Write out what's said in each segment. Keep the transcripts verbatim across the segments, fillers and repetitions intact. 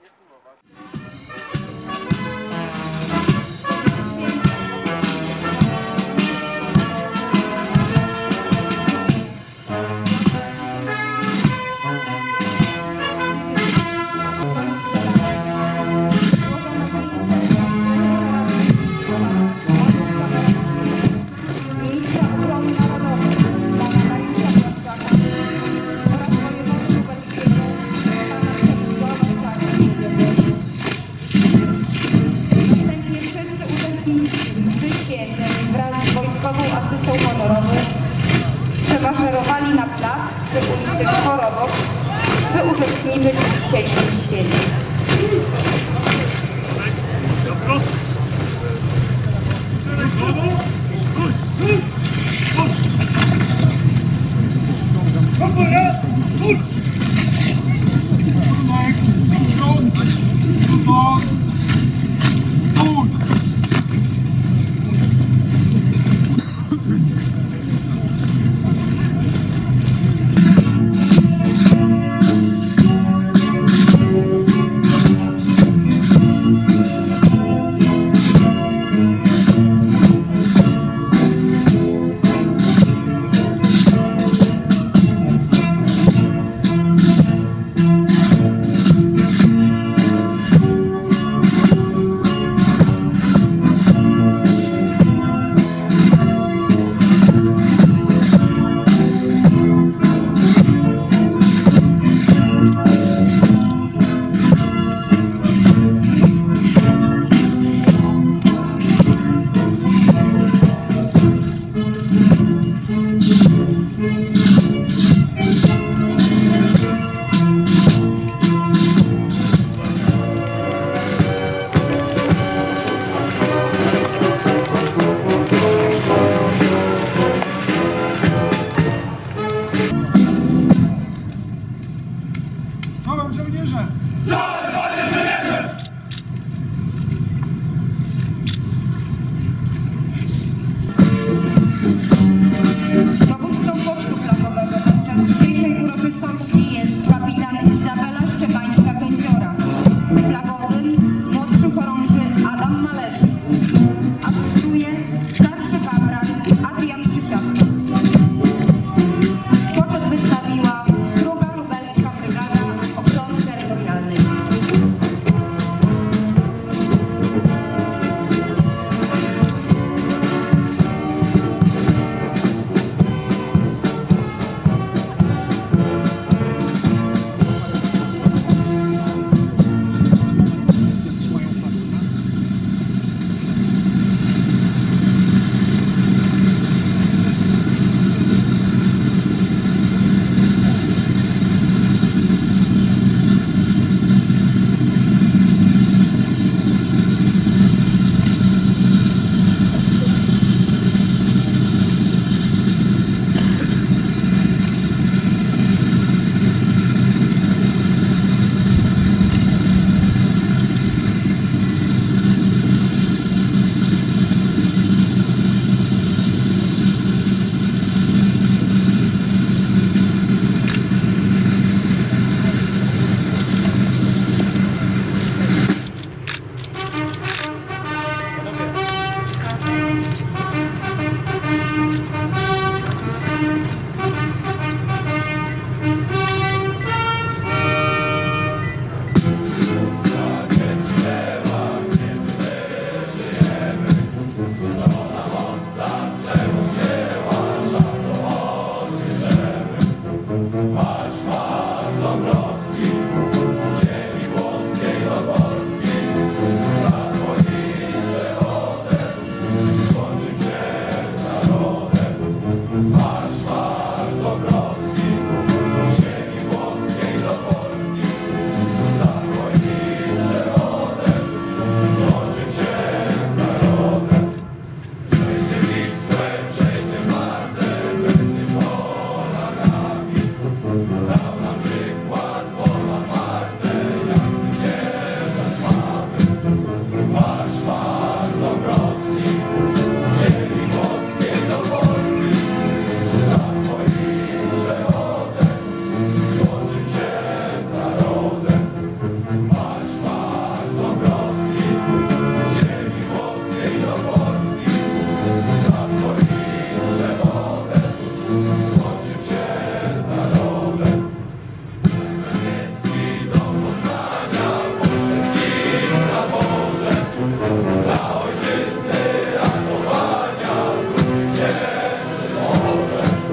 Asystą honorową przemaszerowali na plac przy ulicy Chorobok, by uczestniczyć w dzisiejszym święcie.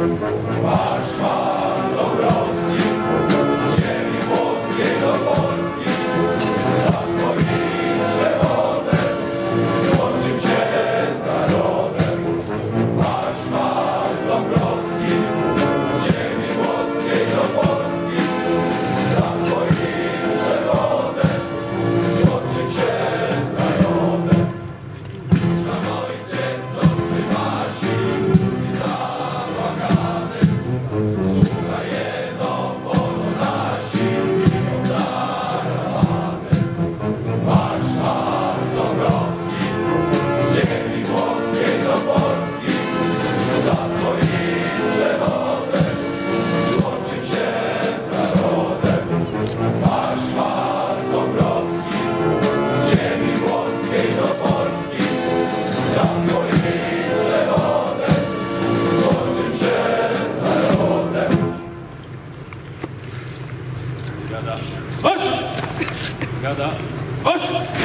Gada, zwolć!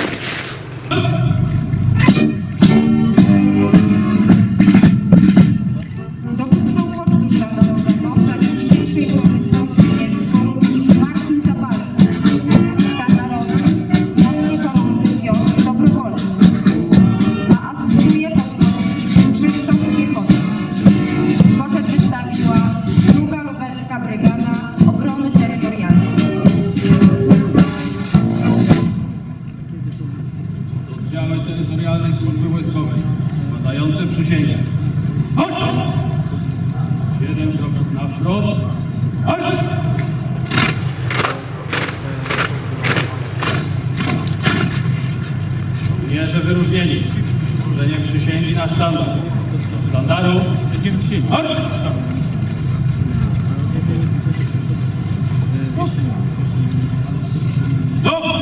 Dowódcą pocztu sztandarowego w czasie dzisiejszej uroczystości jest porucznik Marcin Zapalski, sztandarowy młodszy chorąży Piotr Dobrowolski, a asystuje podporucznik Krzysztof Piechota. Poczet wystawiła druga Lubelska Brygada Obrony Terytorialnej. Oddziały Terytorialnej Służby Wojskowej składające przysięgę. Marsz! Siedem kroków na wprost. Marsz! Żołnierze wyróżnieni złożeniem przysięgi na sztandar. Do sztandaru. Marsz! Do!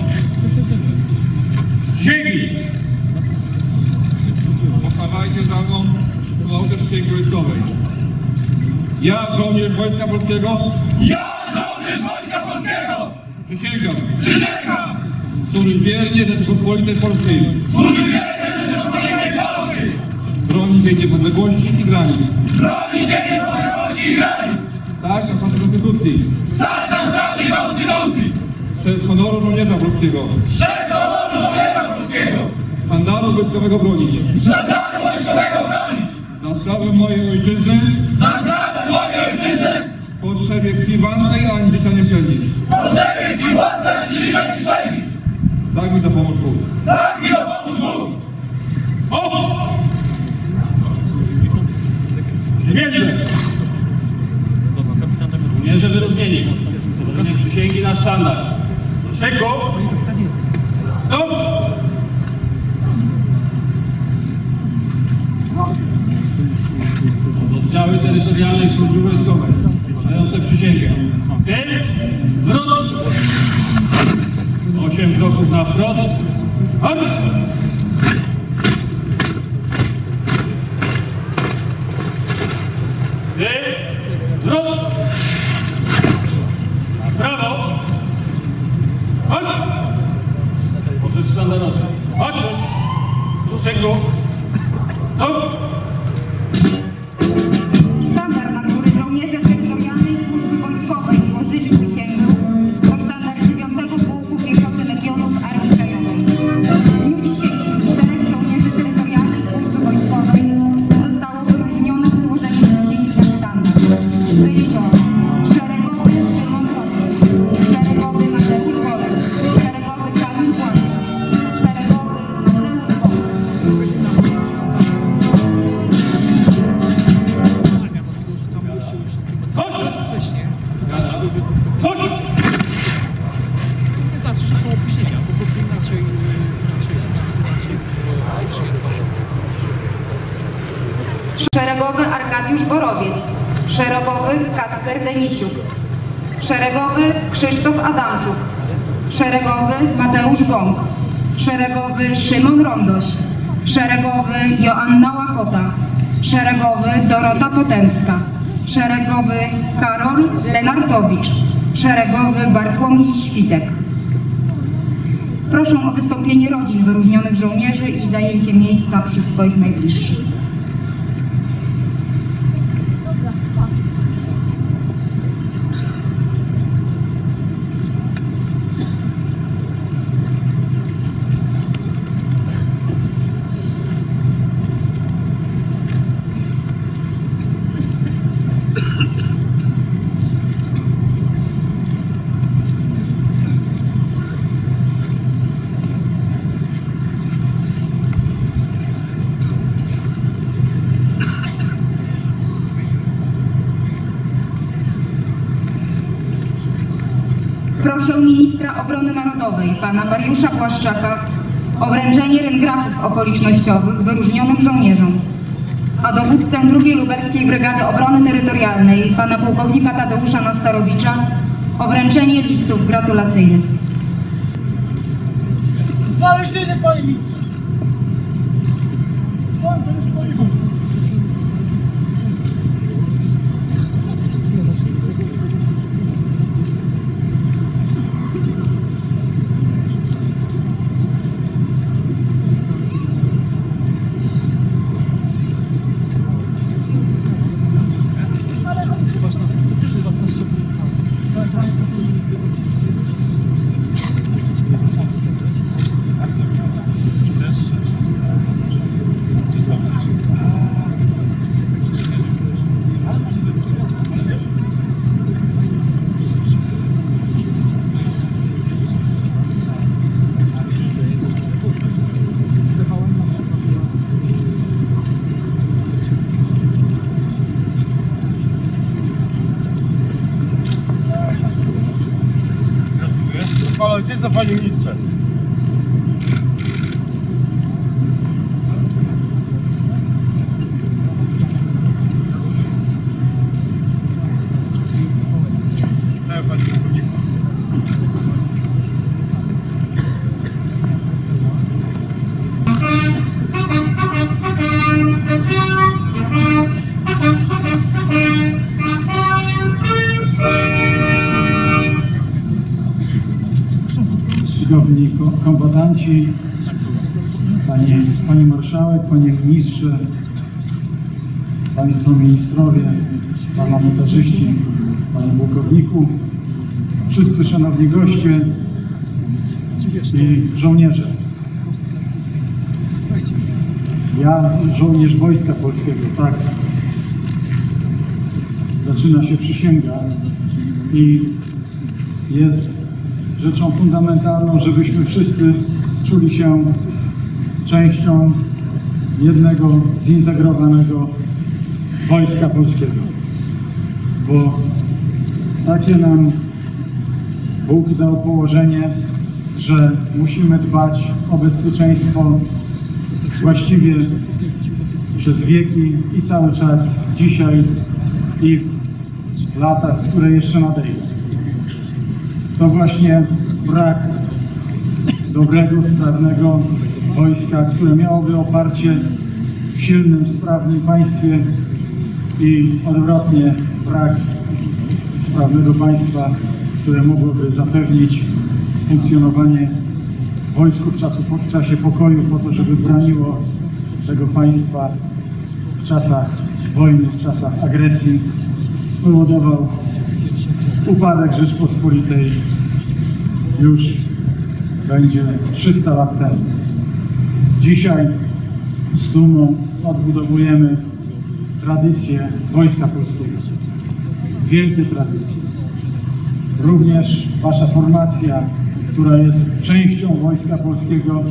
Przysięgi! Powtarzajcie za mną słowa przysięgi wojskowej. Ja, żołnierz Wojska Polskiego, Ja, żołnierz Wojska Polskiego, przysięgam przysięgam służyć wiernie Rzeczypospolitej Polskiej, służyć wiernie Rzeczypospolitej Polskiej, bronić jej niepodległości i granic, bronić jej niepodległości i granic, stać na straży Konstytucji, stać na straży Konstytucji, przez honoru żołnierza polskiego, przez honoru żołnierza polskiego, sztandaru wojskowego bronić, sztandaru wojskowego bronić, za sprawę mojej ojczyzny, za sprawę mojej ojczyzny, w potrzebie krwi własnej, ani życia nie szczędzić. potrzeby krwi własnej, ani życia nie szczędzić. Tak mi dopomóż Bóg. Tak mi dopomóż Bóg. O! Więcej! Żołnierze wyróżnieni złożeniem przysięgi na sztandar. Proszę go! Stop! Oddziały Terytorialnej Służby Wojskowej składające przysięgę. Tył, zwrot! Osiem kroków na wprost. Marsz! Tył, zwrot! Na prawo! Marsz! Poczet sztandarowy. Marsz! Proszę go! Stop! Sztandar, na który żołnierze Terytorialnej Służby Wojskowej złożyli przysięgę, to sztandar dziewiątego Pułku Piechoty Legionów Armii Krajowej. W dniu dzisiejszym czterech żołnierzy Terytorialnej Służby Wojskowej zostało wyróżnionych złożeniem przysięgi na sztandar. Byli to szeregowy Szymon Rondoś, szeregowy Mateusz Golek, szeregowy Kamil Błaszczak, szeregowy Mateusz Bąk. Chodź! Nie znaczy, że są opóźnienia, po prostu inaczej, inaczej, inaczej przyjęto. Szeregowy Arkadiusz Borowiec, szeregowy Kacper Denisiuk, szeregowy Krzysztof Adamczuk, szeregowy Mateusz Bąk, szeregowy Szymon Rondoś, szeregowy Joanna Łakota, szeregowy Dorota Potemska, szeregowy Karol Lenartowicz, szeregowy Bartłomiej Świtek. Proszę o wystąpienie rodzin wyróżnionych żołnierzy i zajęcie miejsca przy swoich najbliższych. proszę ministra obrony narodowej, pana Mariusza Błaszczaka, o wręczenie ryngrafów okolicznościowych wyróżnionym żołnierzom, a dowódcę drugiej Lubelskiej Brygady Obrony Terytorialnej, pana pułkownika Tadeusza Nastarowicza, o wręczenie listów gratulacyjnych. Chwała Ojczyźnie, panie ministrze! Pan to już poligon. Chwała Ojczyzny, panie ministrze. Daj, panie pułkowniku. Czcigodni kombatanci, panie, panie marszałek, panie ministrze, państwo ministrowie, parlamentarzyści, panie pułkowniku, wszyscy szanowni goście i żołnierze. Ja, żołnierz Wojska Polskiego, tak, zaczyna się przysięga i jest rzeczą fundamentalną, żebyśmy wszyscy czuli się częścią jednego zintegrowanego Wojska Polskiego. Bo takie nam Bóg dał położenie, że musimy dbać o bezpieczeństwo właściwie przez wieki i cały czas dzisiaj i w latach, które jeszcze nadejdą. To właśnie brak dobrego, sprawnego wojska, które miałoby oparcie w silnym, sprawnym państwie i odwrotnie brak sprawnego państwa, które mogłoby zapewnić funkcjonowanie wojsku w, czasu, w czasie pokoju po to, żeby broniło tego państwa w czasach wojny, w czasach agresji, spowodował upadek Rzeczpospolitej już będzie trzysta lat temu. Dzisiaj z dumą odbudowujemy tradycję Wojska Polskiego. Wielkie tradycje. Również wasza formacja, która jest częścią Wojska Polskiego,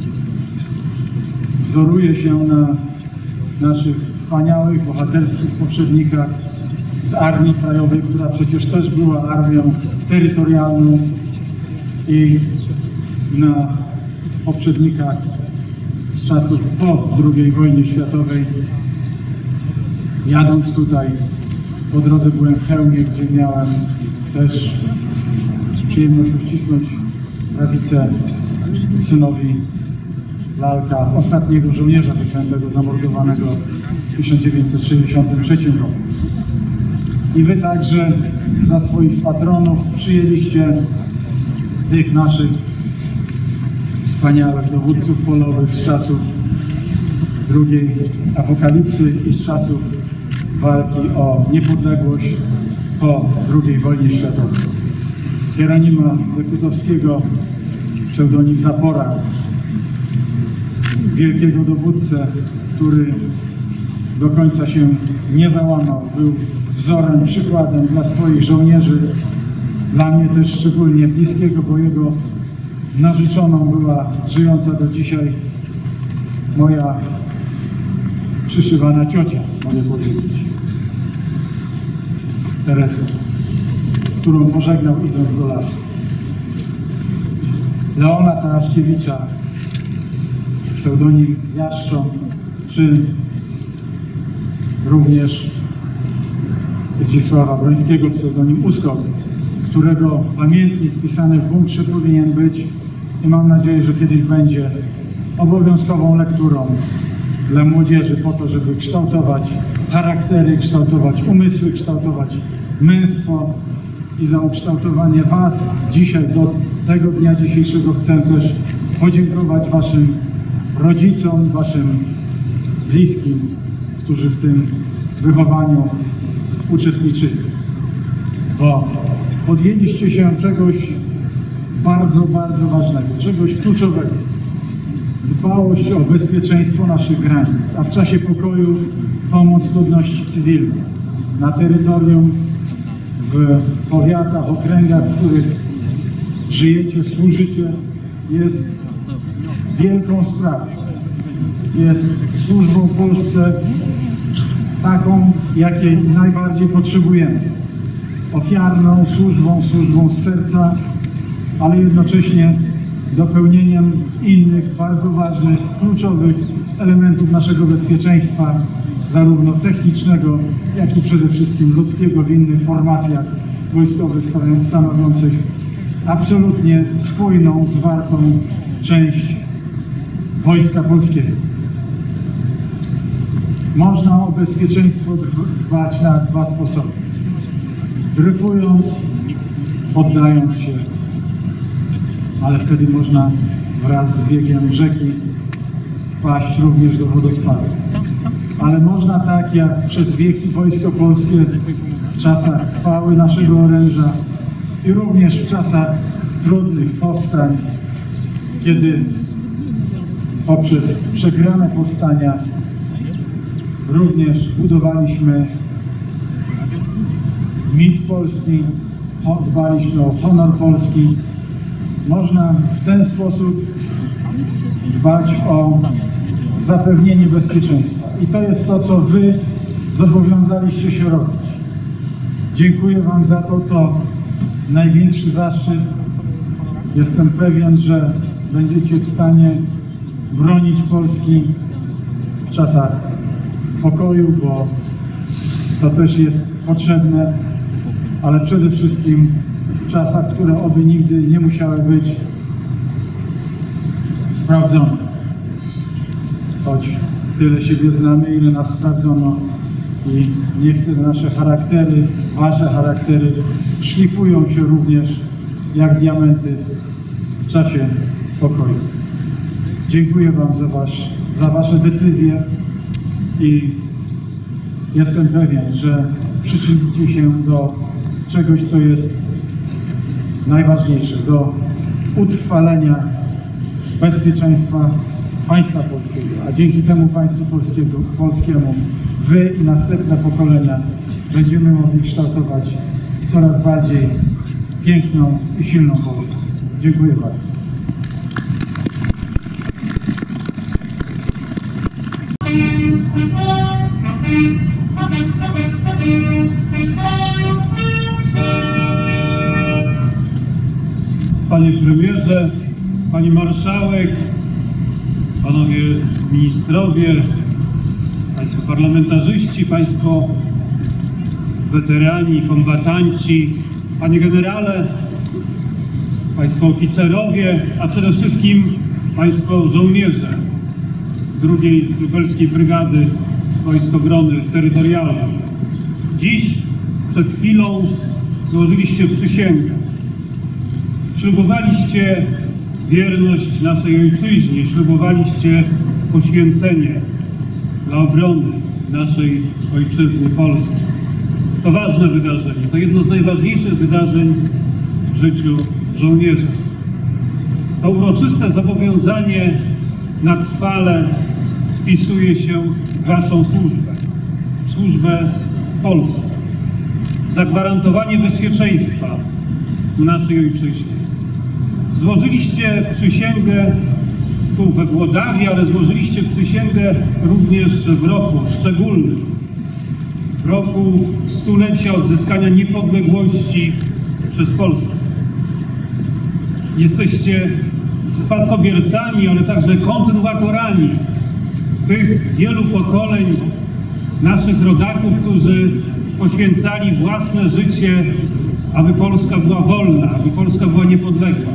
wzoruje się na naszych wspaniałych, bohaterskich poprzednikach z Armii Krajowej, która przecież też była armią terytorialną, i na poprzednikach z czasów po drugiej wojnie światowej. Jadąc tutaj, po drodze byłem w Chełmie, gdzie miałem też przyjemność uścisnąć prawicę synowi Lalka, ostatniego żołnierza wyklętego, zamordowanego w tysiąc dziewięćset sześćdziesiątym trzecim roku. I wy także za swoich patronów przyjęliście tych naszych wspaniałych dowódców polowych z czasów drugiej apokalipsy i z czasów walki o niepodległość po drugiej wojnie światowej. Hieronima Dekutowskiego, pseudonim Zapora, wielkiego dowódcę, który do końca się nie załamał, był wzorem, przykładem dla swoich żołnierzy, dla mnie też szczególnie bliskiego, bo jego narzeczoną była żyjąca do dzisiaj moja przyszywana ciocia, mogę powiedzieć, Teresa, którą pożegnał idąc do lasu. Leona Taraszkiewicza, pseudonim Jaszcząb, czy również Zdzisława Brońskiego, pseudonim Uskok, którego pamiętnik pisany w bunkrze powinien być i mam nadzieję, że kiedyś będzie obowiązkową lekturą dla młodzieży po to, żeby kształtować charaktery, kształtować umysły, kształtować męstwo i za ukształtowanie Was dzisiaj, do tego dnia dzisiejszego chcę też podziękować Waszym rodzicom, Waszym bliskim, którzy w tym wychowaniu uczestniczyli. Bo podjęliście się czegoś bardzo, bardzo ważnego, czegoś kluczowego. Dbałość o bezpieczeństwo naszych granic, a w czasie pokoju pomoc ludności cywilnej na terytorium, w powiatach, okręgach, w których żyjecie, służycie, jest wielką sprawą. Jest służbą Polsce taką, jakiej najbardziej potrzebujemy. Ofiarną służbą, służbą z serca, ale jednocześnie dopełnieniem innych bardzo ważnych, kluczowych elementów naszego bezpieczeństwa, zarówno technicznego, jak i przede wszystkim ludzkiego w innych formacjach wojskowych stanowiących absolutnie spójną, zwartą część Wojska Polskiego. Można o bezpieczeństwo dbać na dwa sposoby. Dryfując, poddając się, ale wtedy można wraz z biegiem rzeki wpaść również do wodospadu. Ale można tak, jak przez wieki Wojsko Polskie w czasach chwały naszego oręża i również w czasach trudnych powstań, kiedy poprzez przegrane powstania również budowaliśmy mit polski, dbaliśmy o honor polski. Można w ten sposób dbać o zapewnienie bezpieczeństwa. I to jest to, co Wy zobowiązaliście się robić. Dziękuję Wam za to, to największy zaszczyt. Jestem pewien, że będziecie w stanie bronić Polski w czasach pokoju, bo to też jest potrzebne, ale przede wszystkim w czasach, które oby nigdy nie musiały być sprawdzone. Choć tyle siebie znamy, ile nas sprawdzono i niech te nasze charaktery, Wasze charaktery szlifują się również jak diamenty w czasie pokoju. Dziękuję Wam za, wasz, za Wasze decyzje i jestem pewien, że przyczynicie się do czegoś, co jest najważniejsze, do utrwalenia bezpieczeństwa państwa polskiego, a dzięki temu państwu polskiego, polskiemu Wy i następne pokolenia będziemy mogli kształtować coraz bardziej piękną i silną Polskę. Dziękuję bardzo. Panie Premierze, Pani Marszałek, Panowie Ministrowie, Państwo Parlamentarzyści, Państwo Weterani, Kombatanci, Panie Generale, Państwo Oficerowie, a przede wszystkim Państwo Żołnierze drugiej Lubelskiej Brygady Wojsk Obrony Terytorialnej. Dziś, przed chwilą, złożyliście przysięgę. Ślubowaliście wierność naszej ojczyźnie, ślubowaliście poświęcenie dla obrony naszej ojczyzny Polski. To ważne wydarzenie, to jedno z najważniejszych wydarzeń w życiu żołnierza. To uroczyste zobowiązanie na trwale wpisuje się w Waszą służbę, w służbę Polsce, w zagwarantowanie bezpieczeństwa w naszej ojczyźnie. Złożyliście przysięgę tu we Włodawie, ale złożyliście przysięgę również w roku szczególnym, w roku stulecia odzyskania niepodległości przez Polskę. Jesteście spadkobiercami, ale także kontynuatorami tych wielu pokoleń naszych rodaków, którzy poświęcali własne życie, aby Polska była wolna, aby Polska była niepodległa.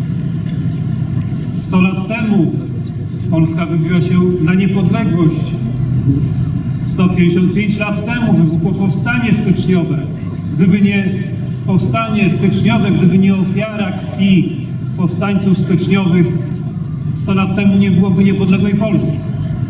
Sto lat temu Polska wybiła się na niepodległość. sto pięćdziesiąt pięć lat temu wybuchło powstanie styczniowe. Gdyby nie powstanie styczniowe, gdyby nie ofiara krwi powstańców styczniowych, sto lat temu nie byłoby niepodległej Polski.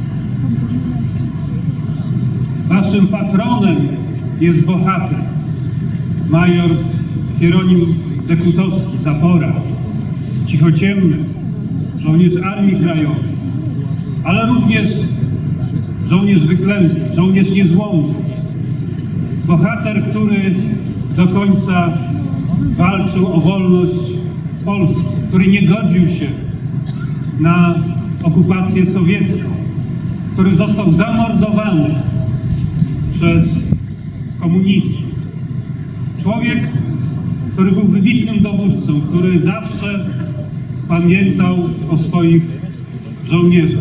Waszym patronem jest bohater, major Hieronim Dekutowski, Zapora, cichociemny, żołnierz Armii Krajowej, ale również żołnierz wyklęty, żołnierz niezłomny. Bohater, który do końca walczył o wolność Polski, który nie godził się na okupację sowiecką, który został zamordowany przez komunistów. Człowiek, który był wybitnym dowódcą, który zawsze pamiętał o swoich żołnierzach.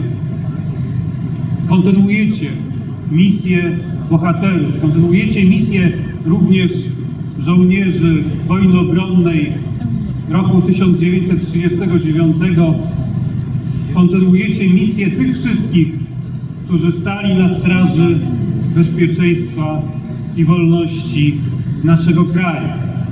Kontynuujecie misję bohaterów, kontynuujecie misję również żołnierzy wojny obronnej roku tysiąc dziewięćset trzydziestego dziewiątego. Kontynuujecie misję tych wszystkich, którzy stali na straży bezpieczeństwa i wolności naszego kraju.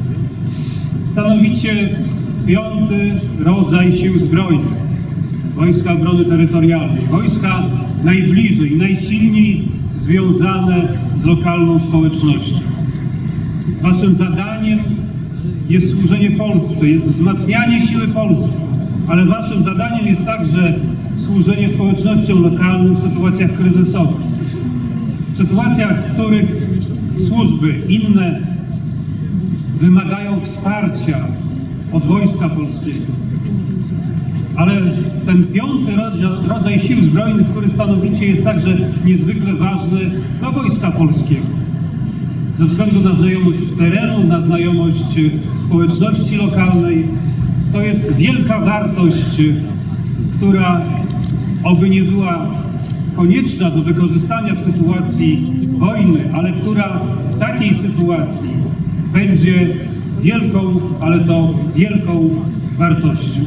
Stanowicie piąty rodzaj sił zbrojnych, Wojska Obrony Terytorialnej, wojska najbliżej, najsilniej związane z lokalną społecznością. Waszym zadaniem jest służenie Polsce, jest wzmacnianie siły polskiej, ale waszym zadaniem jest także służenie społecznościom lokalnym w sytuacjach kryzysowych. W sytuacjach, w których służby inne wymagają wsparcia od Wojska Polskiego. Ale ten piąty rodzaj sił zbrojnych, który stanowicie, jest także niezwykle ważny dla Wojska Polskiego. Ze względu na znajomość terenu, na znajomość społeczności lokalnej, to jest wielka wartość, która oby nie była konieczna do wykorzystania w sytuacji wojny, ale która w takiej sytuacji będzie wielką, ale to wielką wartością.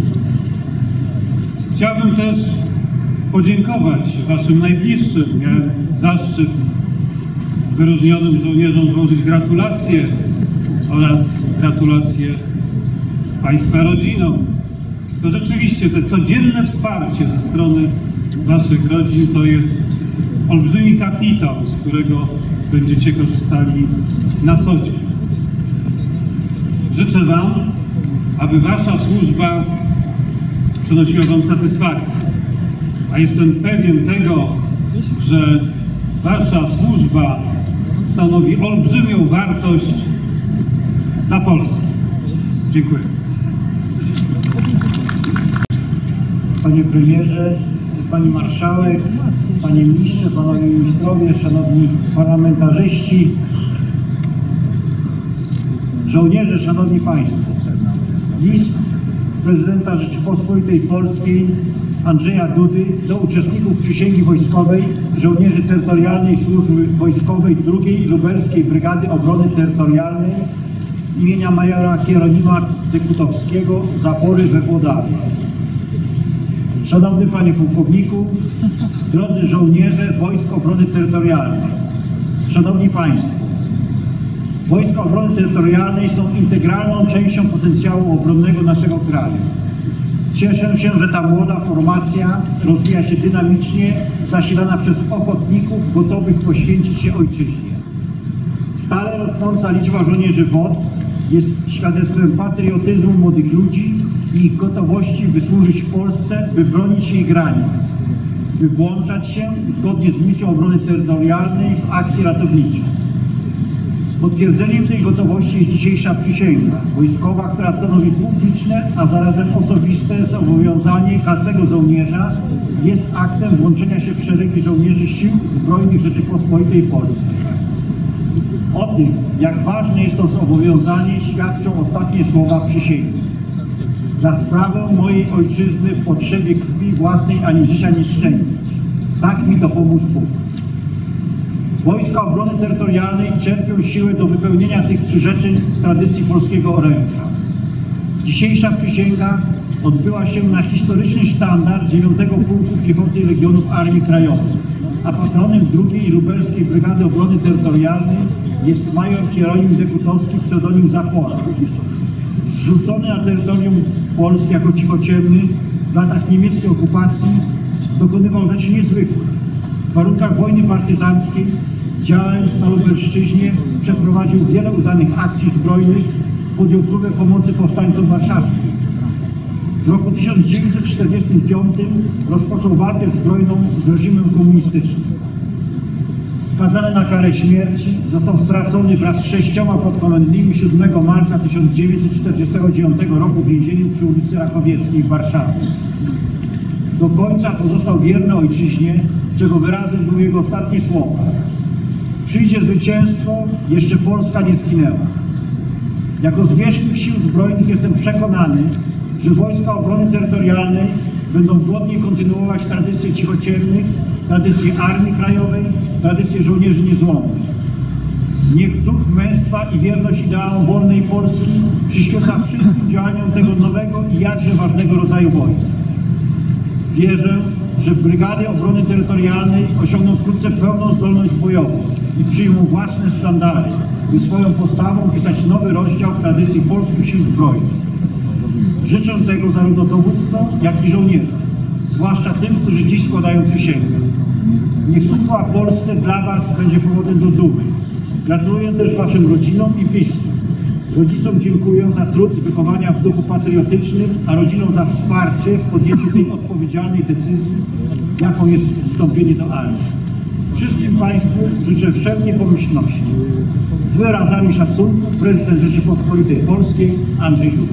Chciałbym też podziękować waszym najbliższym. Miałem zaszczyt wyróżnionym żołnierzom złożyć gratulacje oraz gratulacje państwa rodzinom. To rzeczywiście te codzienne wsparcie ze strony waszych rodzin to jest olbrzymi kapitał, z którego będziecie korzystali na co dzień. Życzę wam, aby wasza służba przynosiła wam satysfakcję, a jestem pewien tego, że wasza służba stanowi olbrzymią wartość dla Polski. Dziękuję. Panie premierze, pani marszałek, panie ministrze, panowie ministrowie, szanowni parlamentarzyści, żołnierze, szanowni państwo. List prezydenta Rzeczypospolitej Polskiej Andrzeja Dudy do uczestników przysięgi wojskowej żołnierzy Terytorialnej Służby Wojskowej drugiej Lubelskiej Brygady Obrony Terytorialnej imienia majora Hieronima Dekutowskiego, Zapory we Włodawie. Szanowny Panie Pułkowniku, drodzy żołnierze Wojsk Obrony Terytorialnej, Szanowni Państwo, Wojska Obrony Terytorialnej są integralną częścią potencjału obronnego naszego kraju. Cieszę się, że ta młoda formacja rozwija się dynamicznie, zasilana przez ochotników gotowych poświęcić się ojczyźnie. Stale rosnąca liczba żołnierzy W O T jest świadectwem patriotyzmu młodych ludzi i ich gotowości, by służyć Polsce, by bronić jej granic, by włączać się zgodnie z misją obrony terytorialnej w akcje ratownicze. Potwierdzeniem tej gotowości jest dzisiejsza przysięga wojskowa, która stanowi publiczne, a zarazem osobiste zobowiązanie każdego żołnierza, jest aktem włączenia się w szeregi żołnierzy Sił Zbrojnych Rzeczypospolitej Polskiej. O tym, jak ważne jest to zobowiązanie, świadczą ostatnie słowa przysięgi. za sprawę mojej ojczyzny w potrzebie krwi własnej ani życia nie szczędzić. Tak mi dopomóż Bóg. Wojska Obrony Terytorialnej czerpią siłę do wypełnienia tych przyrzeczeń z tradycji polskiego oręża. Dzisiejsza przysięga odbyła się na historyczny sztandar dziewiątego Pułku Piechoty Legionów Armii Krajowej, a patronem drugiej Lubelskiej Brygady Obrony Terytorialnej jest major Hieronim Dekutowski, pseudonim Zapora. Zrzucony na terytorium Polski jako cichociemny w latach niemieckiej okupacji dokonywał rzeczy niezwykłych. W warunkach wojny partyzanckiej, działając na Lubelszczyźnie, przeprowadził wiele udanych akcji zbrojnych, podjął próbę pomocy powstańcom warszawskim. W roku tysiąc dziewięćset czterdziestym piątym rozpoczął walkę zbrojną z reżimem komunistycznym. Skazany na karę śmierci, został stracony wraz z sześcioma podkomendnymi siódmego marca tysiąc dziewięćset czterdziestego dziewiątego roku w więzieniu przy ulicy Rakowieckiej w Warszawie. Do końca pozostał wierny ojczyźnie, czego wyrazem były jego ostatnie słowa. Przyjdzie zwycięstwo, jeszcze Polska nie zginęła. Jako zwierzchnik sił zbrojnych jestem przekonany, że Wojska Obrony Terytorialnej będą godnie kontynuować tradycje cichociemnych, tradycje Armii Krajowej, tradycje żołnierzy niezłomnych. Niech duch męstwa i wierność ideałom wolnej Polski przyświeca wszystkim działaniom tego nowego i jakże ważnego rodzaju wojsk. Wierzę, że Brygady Obrony Terytorialnej osiągną wkrótce pełną zdolność bojową i przyjmą własne sztandary, by swoją postawą pisać nowy rozdział w tradycji polskich sił zbrojnych. Życzę tego zarówno dowództwom, jak i żołnierzom, zwłaszcza tym, którzy dziś składają przysięgę. Niech służba Polsce dla Was będzie powodem do dumy. Gratuluję też Waszym rodzinom i bliskim. Rodzicom dziękuję za trud wychowania w duchu patriotycznym, a rodzinom za wsparcie w podjęciu tej odpowiedzialnej decyzji, jaką jest wstąpienie do armii. Wszystkim Państwu życzę wszelkiej pomyślności. Z wyrazami szacunku prezydent Rzeczypospolitej Polskiej Andrzej Duda.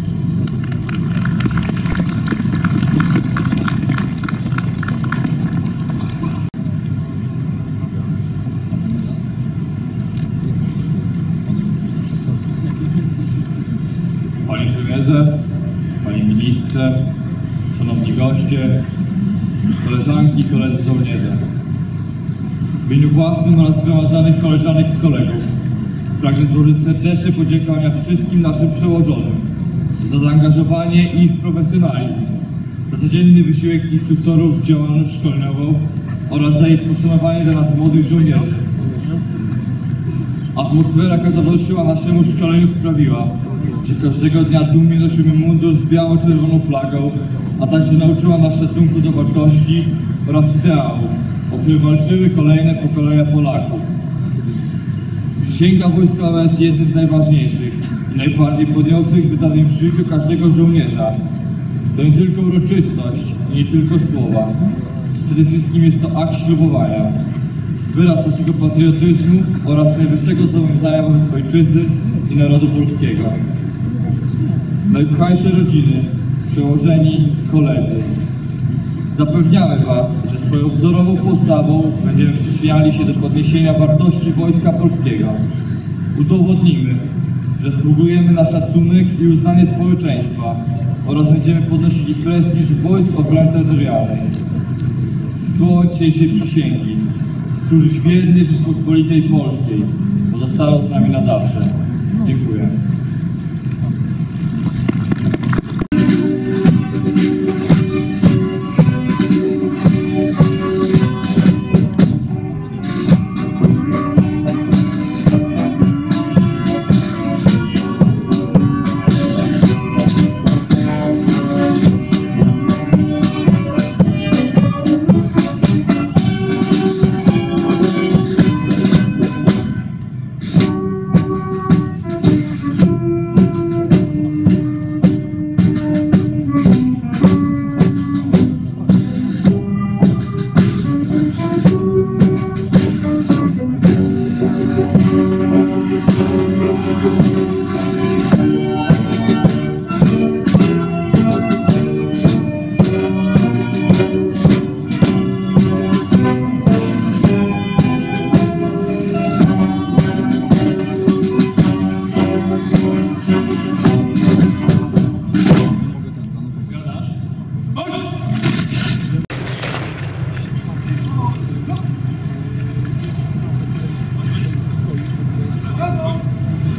Panie Premierze, Panie Ministrze, Szanowni Goście, koleżanki i koledzy żołnierze. W imieniu własnym oraz zgromadzonych koleżanek i kolegów pragnę złożyć serdeczne podziękowania wszystkim naszym przełożonym za zaangażowanie i ich profesjonalizm, za codzienny wysiłek instruktorów w działalność szkoleniową oraz za ich poszanowanie dla nas młodych żołnierzy. Atmosfera, jaka towarzyszyła naszemu szkoleniu, sprawiła, że każdego dnia dumnie nosimy mundur z biało-czerwoną flagą, a także nauczyła nas szacunku do wartości oraz ideałów, o które walczyły kolejne pokolenia Polaków. Przysięga wojskowa jest jednym z najważniejszych i najbardziej podniosłych wydarzeń w życiu każdego żołnierza. To nie tylko uroczystość i nie tylko słowa. Przede wszystkim jest to akt ślubowania, wyraz naszego patriotyzmu oraz najwyższego zobowiązania wobec ojczyzny i narodu polskiego. Najukochańsze rodziny, przełożeni, koledzy, zapewniamy Was, że swoją wzorową postawą będziemy przyczyniali się do podniesienia wartości Wojska Polskiego. Udowodnimy, że sługujemy na szacunek i uznanie społeczeństwa oraz będziemy podnosić prestiż Wojsk Obrony Terytorialnej. Słowa dzisiejszej przysięgi: służyć wiernie Rzeczypospolitej Polskiej, pozostaną z nami na zawsze. Dziękuję.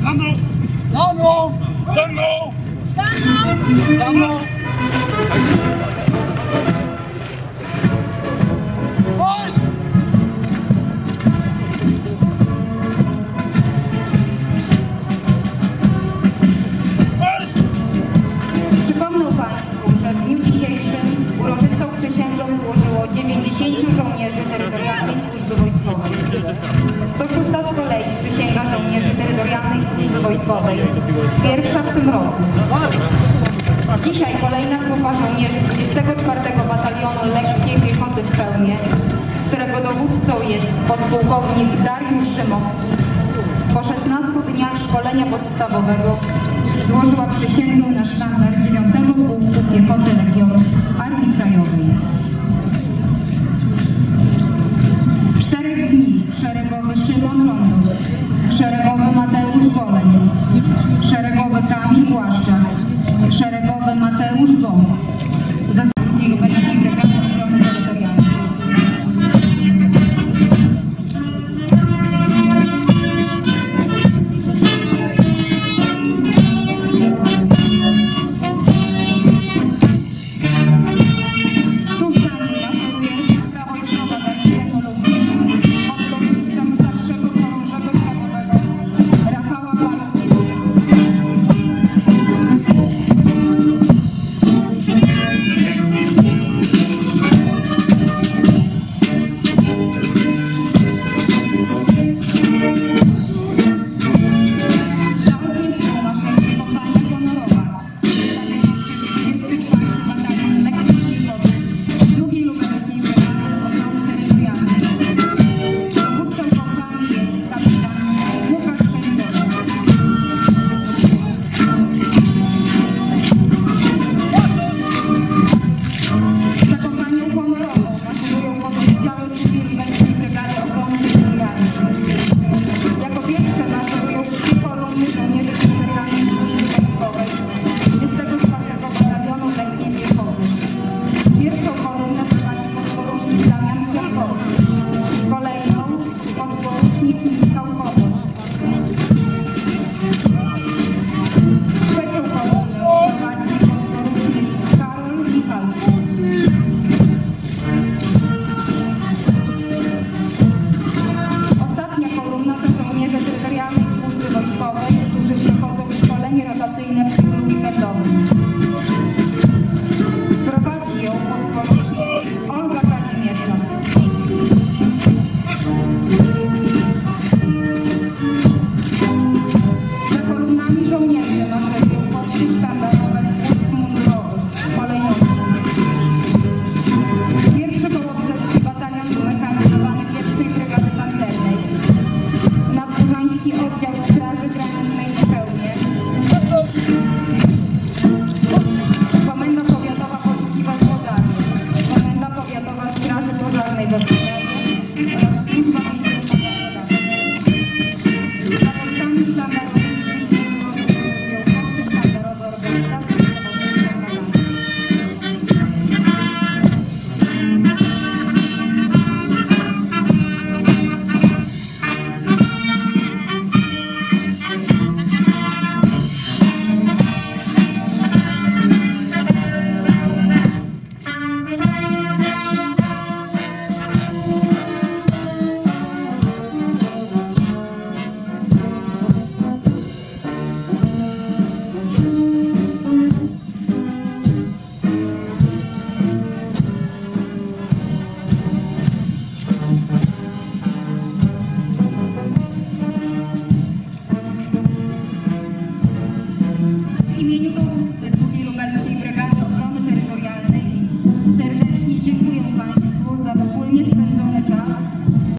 Za mną! Za mną! Za mną! Za mną! Za mną! Chodź! Przypomnę Państwu, że w dniu dzisiejszym uroczystą przysięgę złożyło dziewięćdziesięciu żołnierzy Terytorialnej Służby Wojskowej. To szósta z kolei przysięga żołnierzy Terytorialnej Służby Wojskowej, pierwsza w tym roku. Dzisiaj kolejna grupa żołnierzy dwudziestego czwartego Batalionu Lekkiej Piechoty w Chełmie, którego dowódcą jest podpułkownik Dariusz Szymowski, po szesnastu dniach szkolenia podstawowego złożyła przysięgę na sztandar dziewiątego Pułku Piechoty Legionów Armii Krajowej. Czterech z nich, szeregowy Szymon Rondos, szeregowy Mateusz Goleń, szeregowy Kamil Błaszczak, szeregowy Mateusz Wąg, zastępni Lubelskiej Brygady Obrony Terytorialnej. Tuż za nim następuje registra wojskowa Darczyna Lubin pod dowództwem starszego chorążego sztabowego Rafała Palutkiewicza. Za orkiestrą naszego kompania honorowa wystawiono przez dwudziesty czwarty Batalion Lekkiej Piechoty drugiej Lubelskiej Brygady Obrony Terytorialnej. Dowódcą kompanii jest kapitan Łukasz Kędzioł. Za kompanią honorową maszerują pododdziały drugiej Lubelskiej Brygady Obrony Terytorialnej. Jako pierwsze maszerują trzy kolumny żołnierzy Terytorialnej Służby Wojskowej dwudziestego czwartego Batalionu Lekkiej Piechoty. Pierwszą kolumnę prowadzi podporucznik Damian Kwiatkowski, kolejną podporucznik Michał Kobos. Trzecią kolumnę prowadzi podporucznik Karol Michalski. Ostatnia kolumna to żołnierze Terytorialnej Służby Wojskowej, którzy przechodzą szkolenie rotacyjne w cyklu weekendowym. Prowadzi ją podporucznik Olga Kazimierczak. Za kolumnami żołnierzy maszerują podróż sztandarowe służb mundurowych, kolejowych. Pierwszy Kołobrzeski Batalion Zmechanizowany pierwszej Brygady Pancernej, Nadburzański Oddział Straży Granicznej w Chełmie, Komenda Powiatowa Policji we Włodarzu, Komenda Powiatowa Straży Pożarnej we Włodarzu oraz Służba Więzienna we Włodarzu. Za postami sztandarowymi